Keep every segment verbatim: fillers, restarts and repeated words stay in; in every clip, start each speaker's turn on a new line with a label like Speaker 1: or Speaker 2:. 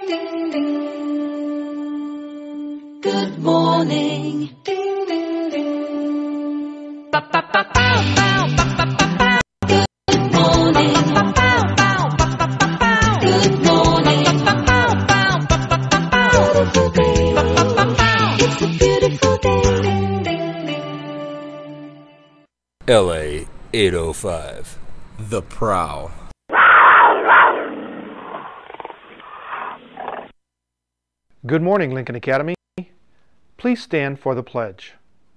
Speaker 1: ding, ding. Good morning. Ding, ding, ding. Ba, ba, ba, bow, bow, ba, ba, ba, bow. Good morning. Ba, ba, bow, bow, ba, ba, ba, bow. Good morning. Ba, ba, bow, bow, ba, ba, ba, bow. Beautiful day. Ba, ba, ba, bow. It's a beautiful day. Ding, ding, ding.
Speaker 2: L A eight oh five.
Speaker 3: The Prowl.
Speaker 4: Good morning, Lincoln Academy. Please stand for the pledge.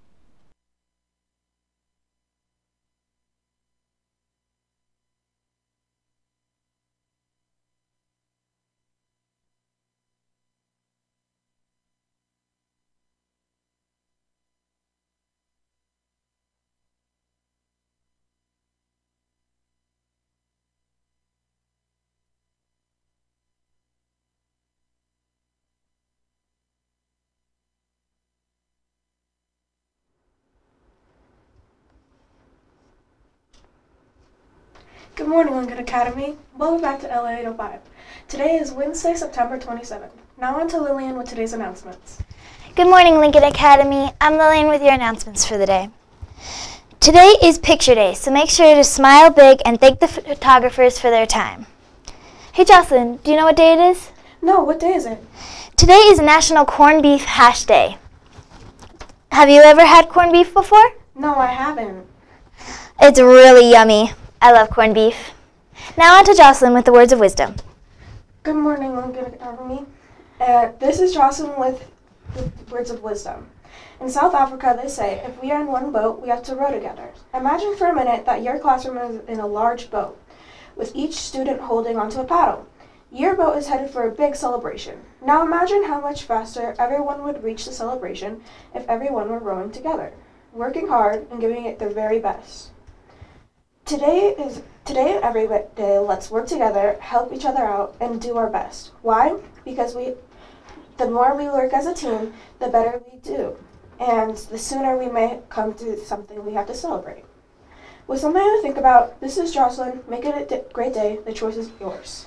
Speaker 5: Good morning, Lincoln Academy. Welcome back to L A eight oh five. Today is Wednesday, September twenty-seventh. Now on to Lillian with today's announcements.
Speaker 6: Good morning, Lincoln Academy. I'm Lillian with your announcements for the day. Today is Picture Day, so make sure to smile big and thank the photographers for their time. Hey, Jocelyn, do you know what day it is?
Speaker 5: No, what day is it?
Speaker 6: Today is National Corned Beef Hash Day. Have you ever had corned beef before?
Speaker 5: No, I haven't.
Speaker 6: It's really yummy. I love corned beef. Now on to Jocelyn with the words of wisdom.
Speaker 5: Good morning, Lincoln Academy. Uh, this is Jocelyn with the words of wisdom. In South Africa, they say, if we are in one boat, we have to row together. Imagine for a minute that your classroom is in a large boat, with each student holding onto a paddle. Your boat is headed for a big celebration. Now imagine how much faster everyone would reach the celebration if everyone were rowing together, working hard and giving it their very best. Today is today and every day, let's work together, help each other out, and do our best. Why? Because we, the more we work as a team, the better we do, and the sooner we may come to something we have to celebrate. With something to think about, this is Jocelyn. Make it a d- great day. The choice is yours.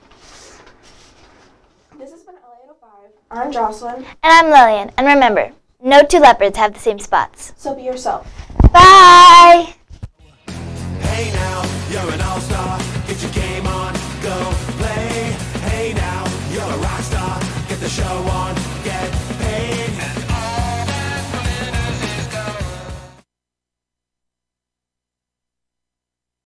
Speaker 5: This has been L A eight oh five. I'm Jocelyn.
Speaker 6: And I'm Lillian. And remember, no two leopards have the same spots.
Speaker 5: So be yourself.
Speaker 6: Bye!
Speaker 7: Hey now, you're an all-star. Get your game